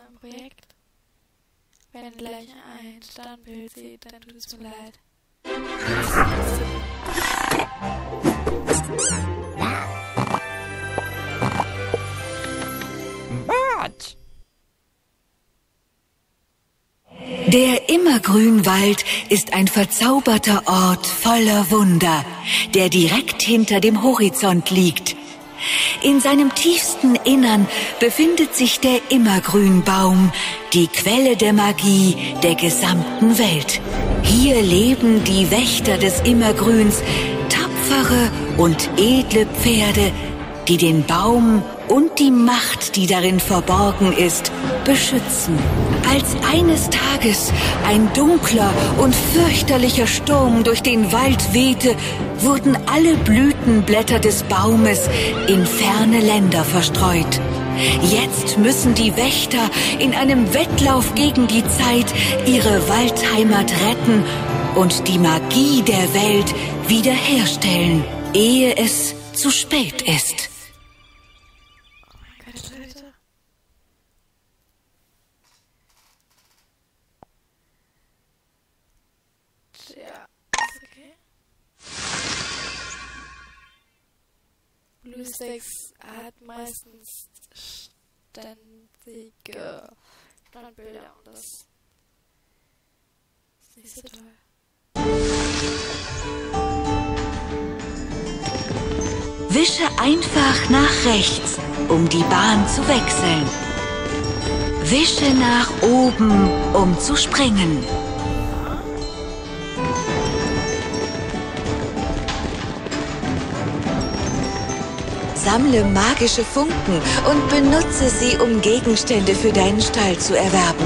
meinem Projekt. Wenn ihr gleich ein Standbild seht, dann tut es mir leid. Der Immergrünwald ist ein verzauberter Ort voller Wunder, der direkt hinter dem Horizont liegt. In seinem tiefsten Innern befindet sich der Immergrünbaum, die Quelle der Magie der gesamten Welt. Hier leben die Wächter des Immergrüns, tapfere und edle Pferde, die den Baum und die Macht, die darin verborgen ist, beschützen. Als eines Tages ein dunkler und fürchterlicher Sturm durch den Wald wehte, wurden alle Blütenblätter des Baumes in ferne Länder verstreut. Jetzt müssen die Wächter in einem Wettlauf gegen die Zeit ihre Waldheimat retten und die Magie der Welt wiederherstellen, ehe es zu spät ist. BlueStacks hat meistens ständige Standbilder und das ist nicht so toll. Wische einfach nach rechts, um die Bahn zu wechseln. Wische nach oben, um zu springen. Sammle magische Funken und benutze sie, um Gegenstände für deinen Stall zu erwerben.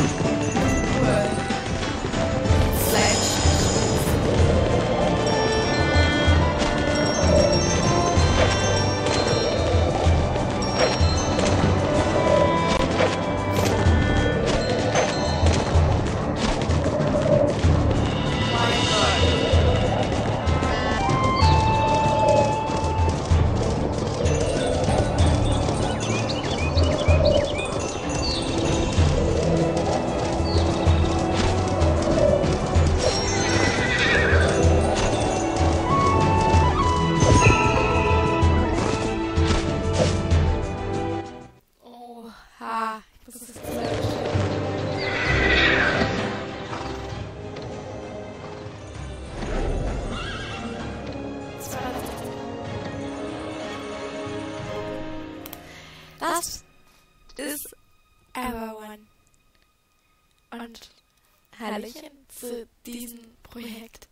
Das ist Everone. Und Hallöchen zu diesem Projekt.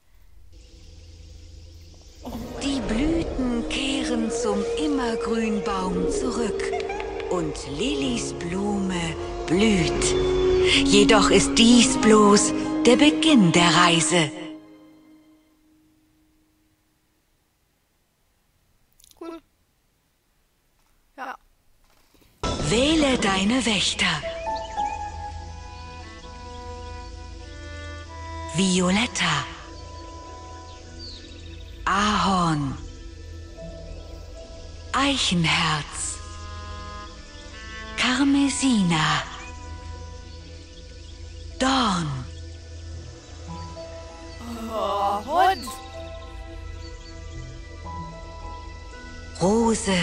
Die Blüten kehren zum Immergrünbaum zurück und Lillys Blume blüht. Jedoch ist dies bloß der Beginn der Reise. Cool. Ja. Wähle deine Wächter. Violetta, Ahorn, Eichenherz, Karmesina, Dorn, Hund, Rose,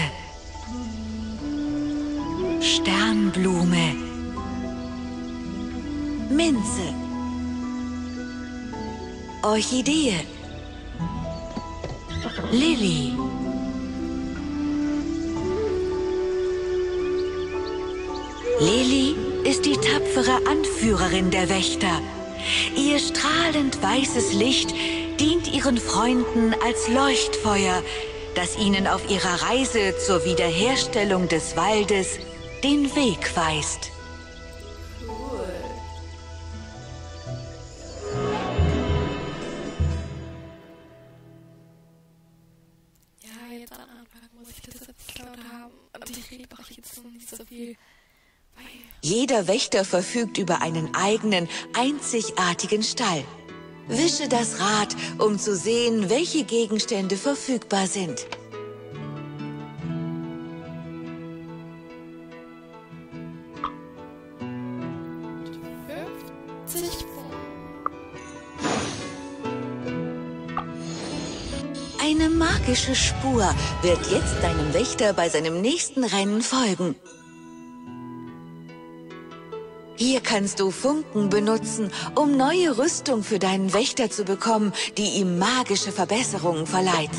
Sternblume, Minze, Orchidee, Lilly, Lilly ist die tapfere Anführerin der Wächter. Ihr strahlend weißes Licht dient ihren Freunden als Leuchtfeuer, das ihnen auf ihrer Reise zur Wiederherstellung des Waldes den Weg weist. Jetzt am Anfang muss ich das etwas lauter haben. Und ich rede auch jetzt noch nicht so viel. Jeder Wächter verfügt über einen eigenen, einzigartigen Stall. Wische das Rad, um zu sehen, welche Gegenstände verfügbar sind. Eine magische Spur wird jetzt deinem Wächter bei seinem nächsten Rennen folgen. Hier kannst du Funken benutzen, um neue Rüstung für deinen Wächter zu bekommen, die ihm magische Verbesserungen verleiht.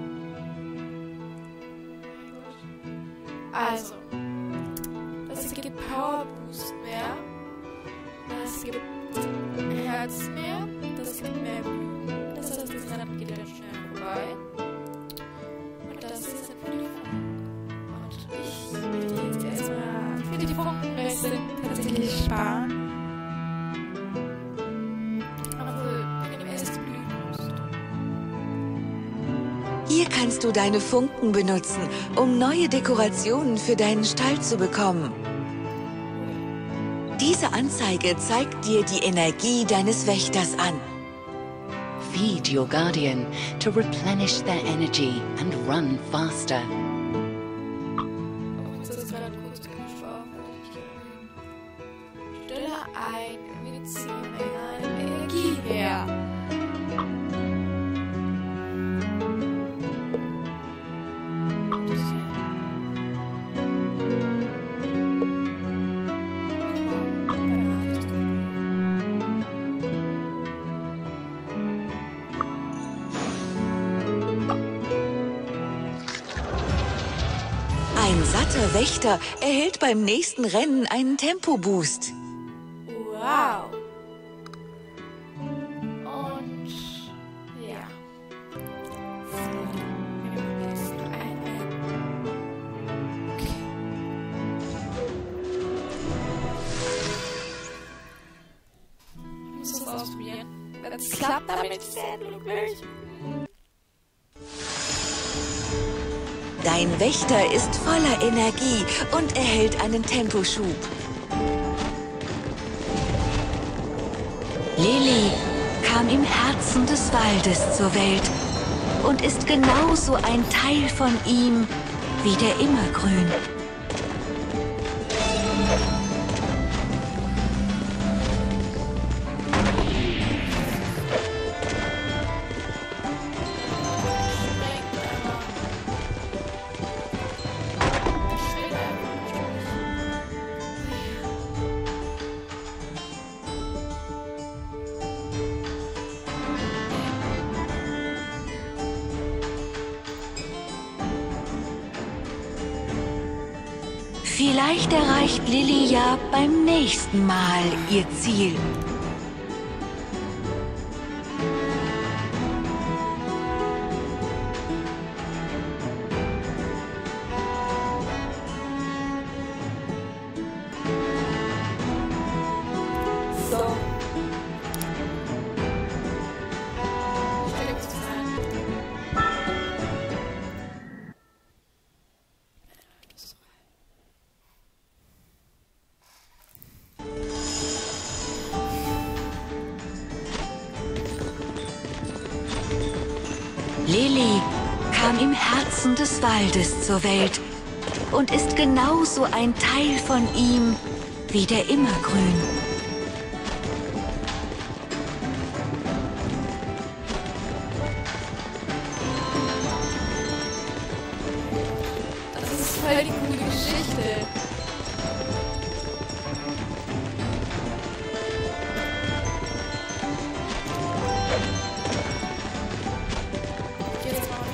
Also, das gibt Power Boost mehr, das gibt Herz mehr, das gibt mehr Blut, das heißt, das Rennen geht dann schnell vorbei. Und das ist ein Funken. Und ich möchte jetzt erstmal für die Funken wechseln, tatsächlich sparen. Obwohl, wir nehmen erst Blütenboost. Hier kannst du deine Funken benutzen, um neue Dekorationen für deinen Stall zu bekommen. Diese Anzeige zeigt dir die Energie deines Wächters an. Feed your guardian to replenish their energy and run faster. Uns ist gerade kurz geschlafen. Stelle ein, wir ziehen eine Energie her. Ein satter Wächter erhält beim nächsten Rennen einen Tempo-Boost. Wow. Und ja. Ich muss das ausprobieren. Wenn es klappt, dann bin ich sehr glücklich. Dein Wächter ist voller Energie und erhält einen Temposchub. Lilly kam im Herzen des Waldes zur Welt und ist genauso ein Teil von ihm wie der Immergrün. Vielleicht erreicht Lilly ja beim nächsten Mal ihr Ziel. So. Lilly kam im Herzen des Waldes zur Welt und ist genauso ein Teil von ihm wie der Immergrün. Das ist voll die coole Geschichte. Jetzt mal.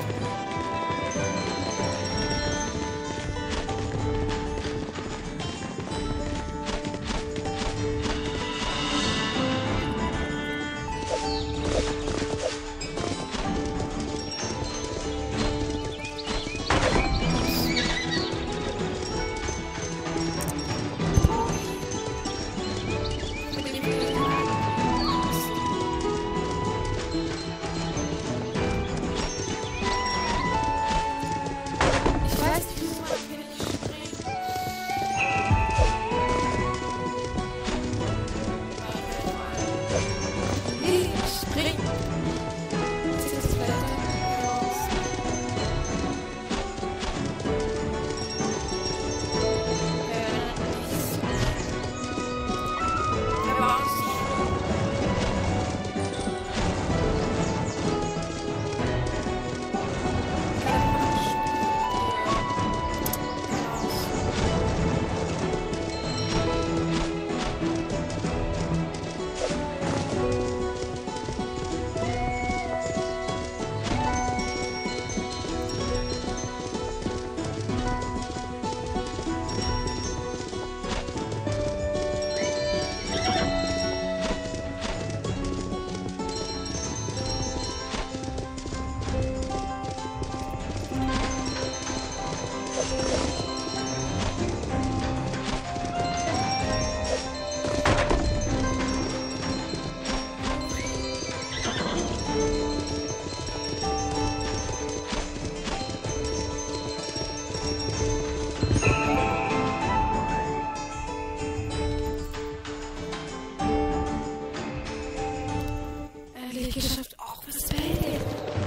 geschafft. Auch fürs Feld.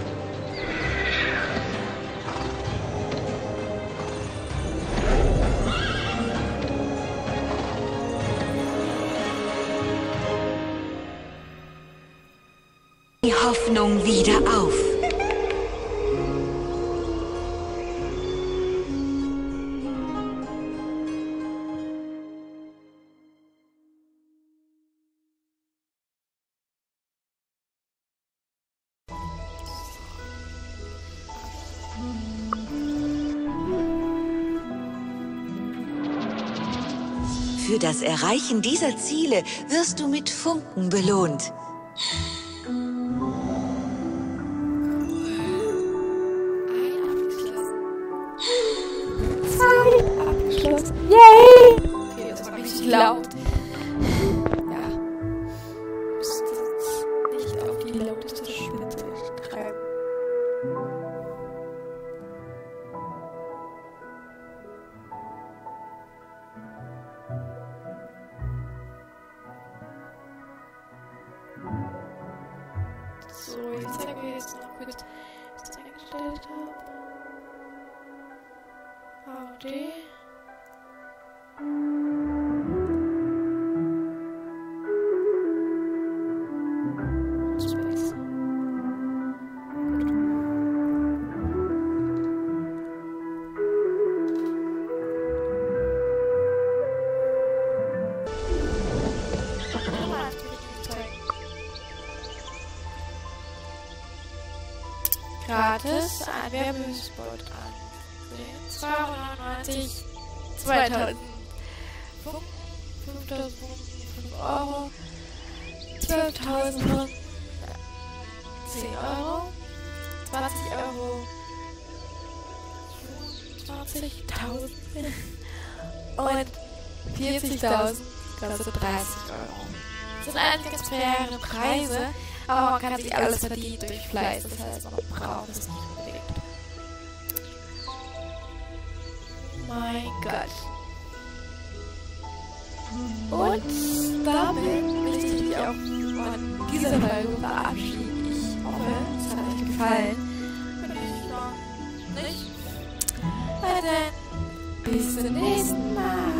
Die Hoffnung wieder auf. Für das Erreichen dieser Ziele wirst du mit Funken belohnt. Abgeschlossen. Yay! Okay, das war richtig laut. Ja. Müsste jetzt nicht auf die lauteste Spitze treiben. So, jetzt zeigen wir jetzt noch kurz, was ich eingestellt habe. AD. Space. Gratis ein Werbespot an. 299, 2000, 5000, 5 Euro, 12.000, 10 Euro, 20 Euro, 20.000 und 40.000 kostet 30 Euro. Das sind eigentlich ganz faire Preise, aber man kann sich alles verdienen durch Fleiß. Das heißt, man braucht es nicht unbedingt. Mein Gott. Und damit möchte ich mich auch von dieser Folge verabschieden. Ich hoffe, es hat euch gefallen. Wenn euch noch nicht, dann bis zum nächsten Mal.